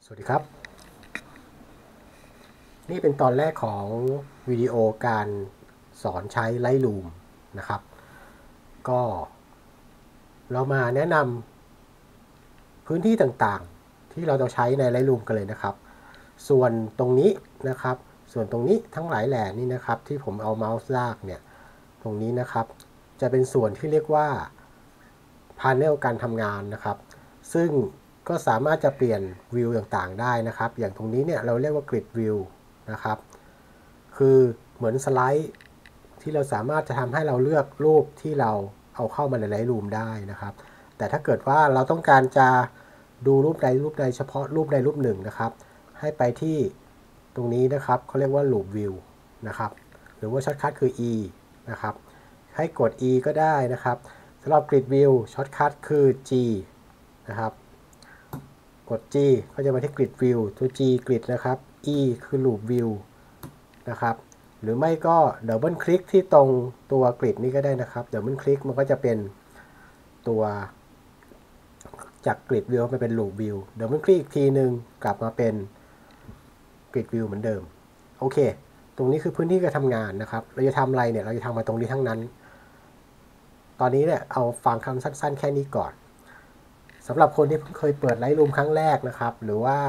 สวัสดีครับนี่เป็นตอนแรกของวิดีโอการสอนใช้ Lightroom นะครับก็เรามาแนะนำพื้นที่ต่างๆที่เราจะใช้ใน Lightroom กันเลยนะครับส่วนตรงนี้นะครับส่วนตรงนี้ทั้งหลายแหล่นี่นะครับที่ผมเอาเมาส์ลากเนี่ยตรงนี้นะครับจะเป็นส่วนที่เรียกว่า Panel การทำงานนะครับซึ่งก็สามารถจะเปลี่ยนวิวต่างๆได้นะครับอย่างตรงนี้เนี่ยเราเรียกว่า Grid View นะครับคือเหมือนสไลด์ที่เราสามารถจะทำให้เราเลือกรูปที่เราเอาเข้ามาใน Lightroom ได้นะครับแต่ถ้าเกิดว่าเราต้องการจะดูรูปใดเฉพาะรูปใดรูปหนึ่งนะครับให้ไปที่ตรงนี้นะครับเขาเรียกว่า Loop View นะครับหรือว่าช็อตคัทคือ E นะครับให้กด E ก็ได้นะครับสำหรับ Grid View ช็อตคัทคือ G นะครับกด G ก็จะมาที่ Grid View ตัว G Grid นะครับ E คือ Loop View นะครับหรือไม่ก็ดับเบิลคลิกที่ตรงตัวกริดนี้ก็ได้นะครับดับเบิลคลิกมันก็จะเป็นตัวจากกริดวิวไปเป็นลูปวิวดับเบิลคลิกอีกทีหนึ่งกลับมาเป็นกริดวิวเหมือนเดิมโอเคตรงนี้คือพื้นที่การทำงานนะครับเราจะทำอะไรเนี่ยเราจะทำมาตรงนี้ทั้งนั้นตอนนี้เนี่ยเอาฟังคำสั้นๆแค่นี้ก่อนสำหรับคนที่เพิ่งเคยเปิด Lightroom ครั้งแรกนะครับหรือว่า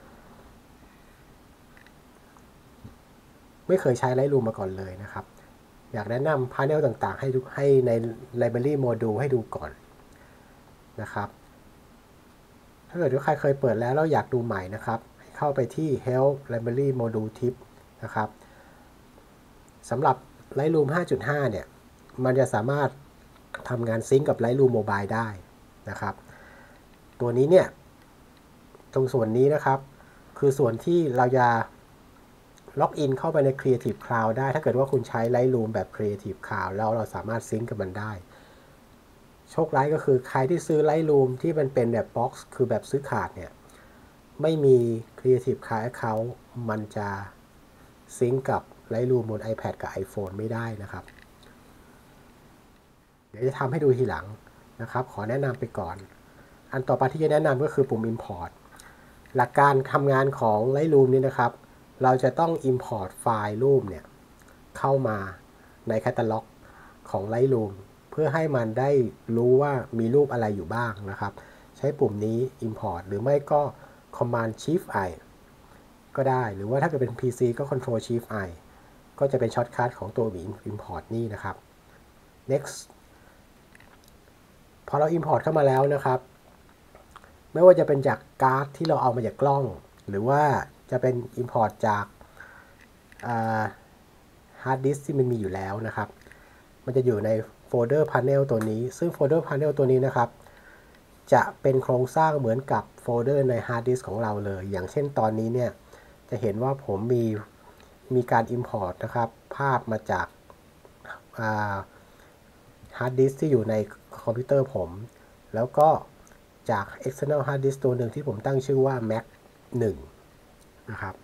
ไม่เคยใช้ Lightroom มาก่อนเลยนะครับอยากแนะนำ panel ต่างๆให้ใน Library Module ให้ดูก่อนนะครับถ้าเกิดว่าใครเคยเปิดแล้วเราอยากดูใหม่นะครับให้เข้าไปที่ Help Library Module Tip นะครับสำหรับ Lightroom 5.5 เนี่ยมันจะสามารถทำงานซิงก์กับ Lightroom Mobile ได้นะครับตัวนี้เนี่ยตรงส่วนนี้นะครับคือส่วนที่เราจะล็อกอินเข้าไปใน Creative Cloud ได้ถ้าเกิดว่าคุณใช้ Lightroom แบบ Creative Cloud แล้วเราสามารถซิงก์กับมันได้โชคร้ายก็คือใครที่ซื้อ Lightroom ที่มันเป็นแบบบ็อกซ์คือแบบซื้อขาดเนี่ยไม่มี Creative Cloud Account มันจะซิงก์กับ Lightroom บน iPad กับ iPhone ไม่ได้นะครับเดี๋ยวจะทำให้ดูทีหลังนะครับขอแนะนำไปก่อนอันต่อไปที่จะแนะนำก็คือปุ่ม Import หลักการทำงานของ Lightroom นี่นะครับเราจะต้อง Import ไฟล์รูปเนี่ยเข้ามาในแคตตาล็อกของ Lightroom เพื่อให้มันได้รู้ว่ามีรูปอะไรอยู่บ้างนะครับใช้ปุ่มนี้ Import หรือไม่ก็ Command Shift I ก็ได้หรือว่าถ้าเกิดเป็น PC ก็ Control Shift I ก็จะเป็นช็อตคัทของตัว Import นี่นะครับ next พอเรา Import เข้ามาแล้วนะครับไม่ว่าจะเป็นจากการ์ดที่เราเอามาจากกล้องหรือว่าจะเป็น Import จากฮาร์ดดิสก์ที่มันมีอยู่แล้วนะครับมันจะอยู่ในโฟลเดอร์ Panel ตัวนี้ซึ่งโฟลเดอร์ Panel ตัวนี้นะครับจะเป็นโครงสร้างเหมือนกับโฟลเดอร์ในฮาร์ดดิสก์ของเราเลยอย่างเช่นตอนนี้เนี่ยจะเห็นว่าผมมีการ Import นะครับภาพมาจากฮาร์ดดิสก์ที่อยู่ในคอมพิวเตอร์ผมแล้วก็จาก external hard disk ตัวหนึ่งที่ผมตั้งชื่อว่า Mac 1นะครับ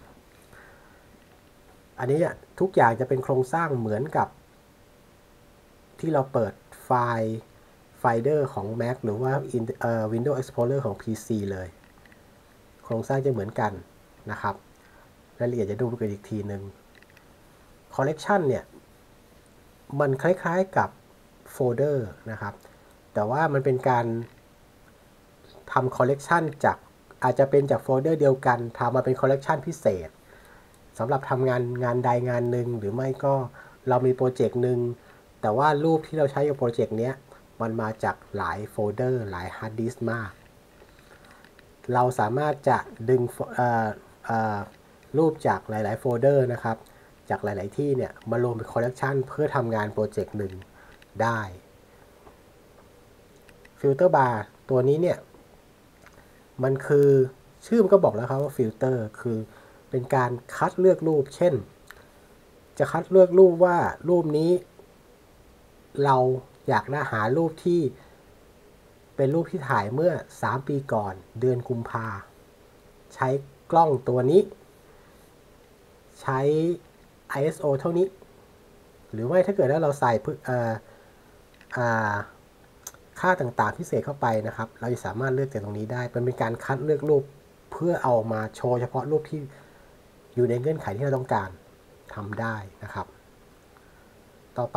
อันนี้ทุกอย่างจะเป็นโครงสร้างเหมือนกับที่เราเปิดไฟล์ไฟเดอร์ของ Mac หรือว่าWindows Explorer ของ PC เลยโครงสร้างจะเหมือนกันนะครับรายละเอียดจะดูกันอีกทีหนึ่ง Collection เนี่ยมันคล้ายๆกับโฟลเดอร์นะครับแต่ว่ามันเป็นการทำคอลเลกชันจากอาจจะเป็นจากโฟลเดอร์เดียวกันทำมาเป็นคอลเลกชันพิเศษสำหรับทำงานใดงานหนึ่งหรือไม่ก็เรามีโปรเจกต์หนึ่งแต่ว่ารูปที่เราใช้กับโปรเจกต์นี้มันมาจากหลายโฟลเดอร์หลายฮาร์ดดิสก์มากเราสามารถจะดึงรูปจากหลายๆโฟลเดอร์นะครับจากหลายๆที่เนี่ยมารวมเป็นคอลเลกชันเพื่อทำงานโปรเจกต์หนึ่งได้ฟิลเตอร์บาร์ตัวนี้เนี่ยมันคือชื่อมันก็บอกแล้วครับว่าฟิลเตอร์คือเป็นการคัดเลือกรูปเช่นจะคัดเลือกรูปว่ารูปนี้เราอยากหารูปที่เป็นรูปที่ถ่ายเมื่อ3ปีก่อนเดือนกุมภาใช้กล้องตัวนี้ใช้ ISO เท่านี้หรือว่าถ้าเกิดว่าเราใส่ค่าต่างๆพิเศษเข้าไปนะครับเราจะสามารถเลือกจากตรงนี้ได้เป็นการคัดเลือกรูปเพื่อเอามาโชว์เฉพาะรูปที่อยู่ในเงื่อนไขที่เราต้องการทำได้นะครับต่อไป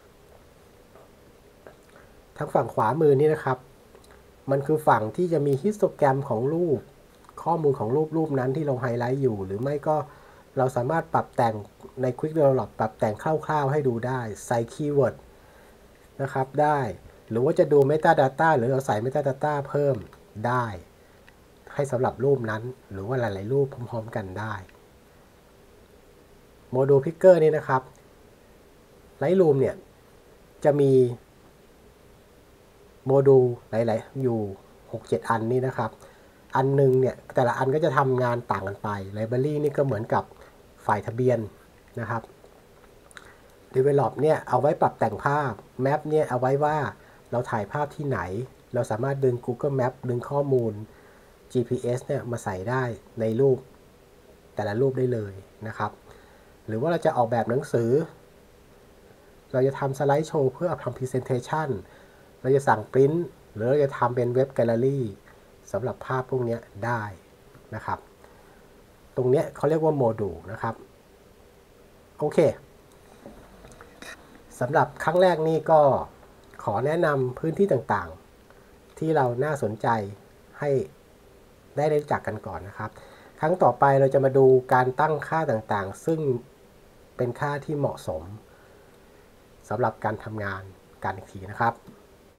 ทางฝั่งขวามือนี่นะครับมันคือฝั่งที่จะมีฮิสโตแกรมของรูปข้อมูลของรูปนั้นที่เราไฮไลท์อยู่หรือไม่ก็เราสามารถปรับแต่งใน Quick Develop ปรับแต่งคร่าวๆให้ดูได้ใส่คีย์เวิร์ดนะครับได้หรือว่าจะดู Metadata หรือเราใส่ Metadata เพิ่มได้ให้สำหรับรูปนั้นหรือว่าหลายๆรูปพร้อมๆกันได้โมดูล Picker นี่นะครับ Lightroom เนี่ยจะมีโมดูลหลายๆอยู่ 6-7 อันนี้นะครับอันนึงเนี่ยแต่ละอันก็จะทำงานต่างกันไป Library นี่ก็เหมือนกับฝ่ายทะเบียนนะครับ Develop เนี่ยเอาไว้ปรับแต่งภาพ Map เนี่ยเอาไว้ว่าเราถ่ายภาพที่ไหนเราสามารถดึง Google Map ดึงข้อมูล GPS เนี่ยมาใส่ได้ในรูปแต่ละรูปได้เลยนะครับหรือว่าเราจะออกแบบหนังสือเราจะทำสไลด์โชว์เพื่อทำ Presentation เราจะสั่งปริ้นหรือเราจะทำเป็นเว็บแกลเลอรี่สำหรับภาพพวกนี้ได้นะครับตรงนี้เขาเรียกว่าโมดูลนะครับโอเคสำหรับครั้งแรกนี่ก็ขอแนะนำพื้นที่ต่างๆที่เราน่าสนใจให้ได้รู้จักกันก่อนนะครับครั้งต่อไปเราจะมาดูการตั้งค่าต่างๆซึ่งเป็นค่าที่เหมาะสมสำหรับการทำงานกันอีกทีนะครับ